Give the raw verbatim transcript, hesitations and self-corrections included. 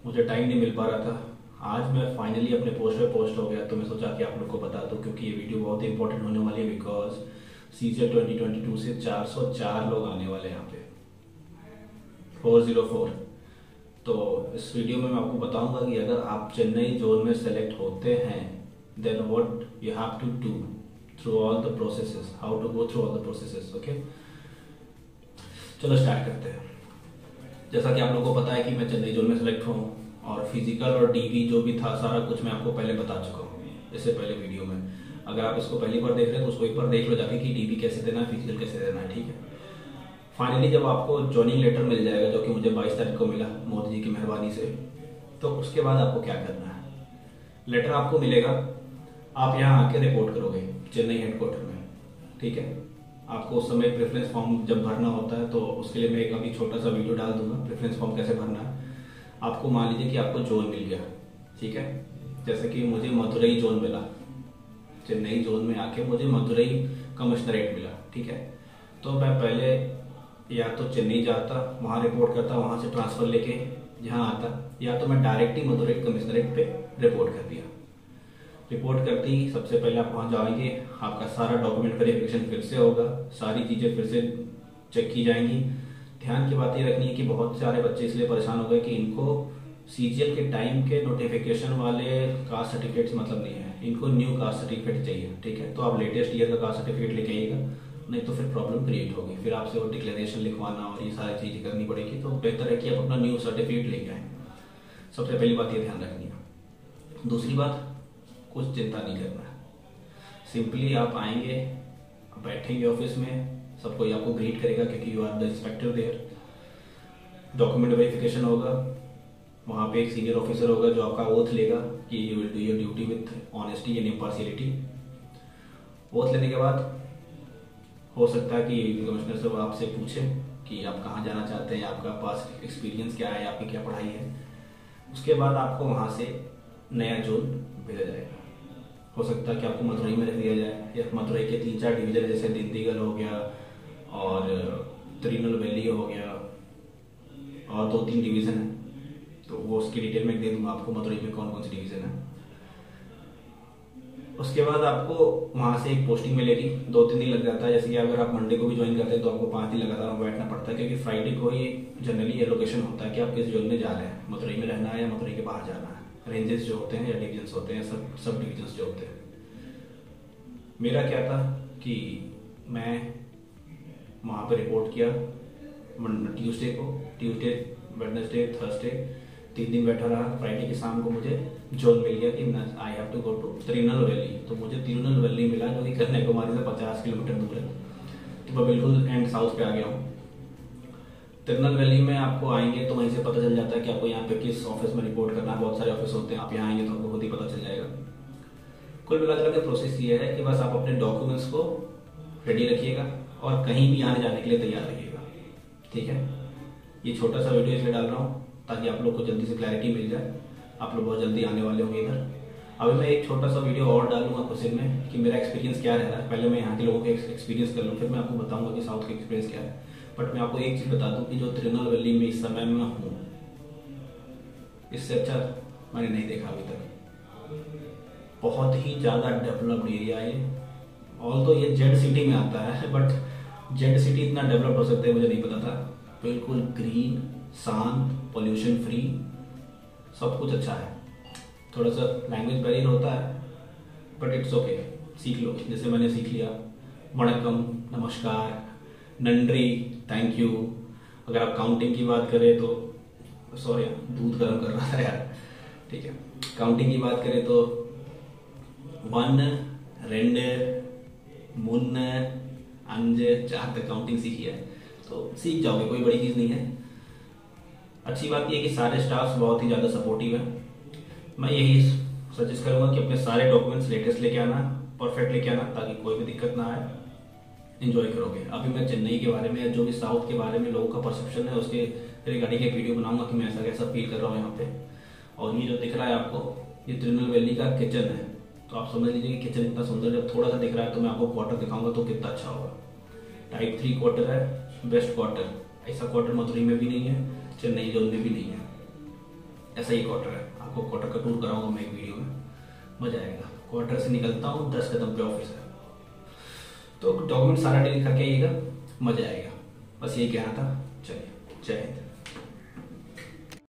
मुझे टाइम नहीं मिल पा रहा था। आज मैं फाइनली अपने पोस्ट पे पोस्ट हो गया, तो मैं सोचा कि आप लोग को बता दूं, क्योंकि ये वीडियो बहुत ही इंपॉर्टेंट होने वाली है। Because season twenty twenty two से चार सौ चार लोग आने वाले हैं यहाँ पे, फोर ज़ीरो फोर। तो इस वीडियो में मैं आपको बताऊंगा कि अगर आप चेन्नई जोन में सेलेक्ट होते हैं then what you have to do through all the processes, how to go through all the processes. Okay, चलो स्टार्ट करते हैं। जैसा कि आप लोगों को पता है कि मैं चेन्नई जोन में सेलेक्ट हूँ, और फिजिकल और डीवी जो भी था सारा कुछ मैं आपको पहले बता चुका हूँ इससे पहले वीडियो में। अगर आप इसको पहली बार देख रहे हैं तो उसको एक बार देख लो जाके कि डीवी कैसे देना है, फिजिकल कैसे देना है, ठीक है। फाइनली जब आपको ज्वाइनिंग लेटर मिल जाएगा, जो कि मुझे बाईस तारीख को मिला मोदी जी की मेहरबानी से, तो उसके बाद आपको क्या करना है। लेटर आपको मिलेगा, आप यहाँ आके रिपोर्ट करोगे चेन्नई हेडक्वार्टर में, ठीक है। आपको उस समय प्रेफरेंस फॉर्म जब भरना होता है तो उसके लिए मैं एक अभी छोटा सा वीडियो डाल दूंगा, प्रेफरेंस फॉर्म कैसे भरना है। आपको मान लीजिए कि आपको जोन मिल गया, ठीक है। जैसे कि मुझे मदुरई जोन मिला, चेन्नई जोन में आके मुझे मदुरई कमिश्नरेट मिला, ठीक है। तो मैं पहले या तो चेन्नई जाता, वहाँ रिपोर्ट करता, वहाँ से ट्रांसफर लेके यहाँ आता, या तो मैं डायरेक्ट ही मदुरई कमिश्नरेट पे रिपोर्ट कर दिया। रिपोर्ट करते ही सबसे पहले आप वहाँ जाएंगे, आपका सारा डॉक्यूमेंट वेरिफिकेशन फिर से होगा, सारी चीज़ें फिर से चेक की जाएंगी। ध्यान की बात ये रखनी है कि बहुत सारे बच्चे इसलिए परेशान हो गए कि इनको सीजीएल के टाइम के नोटिफिकेशन वाले कास्ट सर्टिफिकेट से मतलब नहीं है, इनको न्यू कास्ट सर्टिफिकेट चाहिए, ठीक है। तो आप लेटेस्ट ईयर का कास्ट सर्टिफिकेट लेके आइएगा, नहीं तो फिर प्रॉब्लम क्रिएट होगी, फिर आपसे वो डिक्लेरेशन लिखवाना और ये सारी चीज़ें करनी पड़ेगी। तो बेहतर है कि आप अपना न्यू सर्टिफिकेट लेके आए। सबसे पहली बात ये ध्यान रखनी है। दूसरी बात, कुछ चिंता नहीं करना है, सिंपली आप आएंगे, बैठेंगे ऑफिस में, सब कोई आपको ग्रीट करेगा क्योंकि you are the inspector there. Document verification होगा, वहाँ पे एक सीनियर ऑफिसर होगा जो आपका ओथ लेगा कि you will do your duty with honesty and impartiality. Oath लेने के बाद हो सकता है कि कमिश्नर साहब आपसे पूछे कि आप कहाँ जाना चाहते हैं, आपका पास एक्सपीरियंस क्या है, आपकी क्या पढ़ाई है। उसके बाद आपको वहाँ से नया जोन भेजा जाएगा। हो सकता है कि आपको मदुरई में रख दिया जाए, या मदुरई के तीन चार डिवीजन जैसे दिंडीगल हो गया और तिरुनेलवेली हो गया, और दो तीन डिवीज़न है, तो वो उसकी डिटेल में दे दूंगा आपको मदुरई में कौन कौन सी डिवीज़न है। उसके बाद आपको वहाँ से एक पोस्टिंग मिलेगी, दो तीन दिन लग जाता है। जैसे कि अगर आप मंडे को भी ज्वाइन करते हैं तो आपको पाँच दिन लगातार वहाँ बैठना पड़ता है, क्योंकि फ्राइडे को ही जनरली एलोकेशन होता है कि आप किस जोन में जा रहे हैं, मदुरई में रहना है या मदुरई के बाहर जाना है। रेंजेस जो होते हैं या डिवीजन्स होते हैं, सब सब डिवीजन्स जो होते हैं। मेरा क्या था कि मैं वहाँ पे रिपोर्ट किया ट्यूसडे को, ट्यूसडे वेडनेसडे थर्सडे तीन दिन बैठा रहा। फ्राइडे की शाम को मुझे जोन मिल गया कि I have to go to Tirunelveli. तो मुझे तिरुनेलवेली मिला, जो कि कन्याकुमारी से पचास किलोमीटर दूर है। तो मैं बिल्कुल एंड साउथ पे आ गया हूँ। तिरुनेलवेली में आपको आएंगे तो वहीं से पता चल जाता है कि आपको यहाँ पे किस ऑफिस में रिपोर्ट करना है। बहुत सारे ऑफिस होते हैं, आप यहाँ आएंगे तो आपको खुद ही पता चल जाएगा। कुल मिलाकर के प्रोसेस ये है कि बस आप अपने डॉक्यूमेंट्स को रेडी रखिएगा और कहीं भी आने जाने के लिए तैयार रहिएगा, ठीक है। ये छोटा सा वीडियो इसलिए डाल रहा हूँ ताकि आप लोग को जल्दी से क्लैरिटी मिल जाए। आप लोग बहुत जल्दी आने वाले होंगे इधर। अभी मैं एक छोटा सा वीडियो और डालूंगा कुछ में कि मेरा एक्सपीरियंस क्या रह रहा है। पहले मैं यहाँ के लोगों के एक्सपीरियंस कर लूँ, फिर मैं आपको बताऊंगा कि साउथ का एक्सपीरियंस क्या है। बट मैं आपको एक चीज़ बता दूँ कि जो तिरुनेलवेली में इस समय में हूँ, इससे अच्छा मैंने नहीं देखा अभी तक। बहुत ही ज़्यादा डेवलप्ड एरिया है। ऑल तो ये जेड सिटी में आता है, बट जेड सिटी इतना डेवलप हो सकता है मुझे नहीं पता था। बिल्कुल ग्रीन, शांत, पोल्यूशन फ्री, सब कुछ अच्छा है। थोड़ा सा लैंग्वेज बैरियर होता है बट इट्स ओके, सीख लो, जैसे मैंने सीख लिया। वणकम, नमस्कार, नंड्री, थैंक यू। अगर आप काउंटिंग की बात करें तो, सॉरी दूध गर्म कर रहा था यार, ठीक है। काउंटिंग की बात करें तो वन, रेंड, मुन, अंज, चार तक काउंटिंग सीखी है तो सीख जाओगे, कोई बड़ी चीज़ नहीं है। अच्छी बात यह है कि सारे स्टाफ्स बहुत ही ज़्यादा सपोर्टिव हैं। मैं यही सजेस्ट करूँगा कि अपने सारे डॉक्यूमेंट्स लेटेस्ट लेके आना, परफेक्ट लेके आना, ताकि कोई भी दिक्कत ना आए। एंजॉय करोगे। अभी मैं चेन्नई के बारे में, जो भी साउथ के बारे में लोगों का परसेप्शन है, उसके रिगार्डिंग एक वीडियो बनाऊंगा कि मैं ऐसा कैसा फील कर रहा हूँ यहाँ पे। और ये जो दिख रहा है आपको, ये तिरुनेलवेली का किचन है, तो आप समझ लीजिए कि किचन इतना सुंदर, जब थोड़ा सा दिख रहा है तो मैं आपको क्वार्टर दिखाऊंगा तो कितना अच्छा होगा। टाइप थ्री क्वार्टर है, बेस्ट क्वार्टर। ऐसा क्वार्टर मदुरई में भी नहीं है, चेन्नई जोन में भी नहीं है। ऐसा ही क्वार्टर है, आपको क्वार्टर का टूर कराऊंगा मैं एक वीडियो में, मजा आएगा। क्वार्टर से निकलता हूँ, दस कदम पे ऑफिस है, तो डॉक्यूमेंट सारा डील करके आइएगा, मजा आएगा। बस यही कहना था। चलिए, जय हिंद।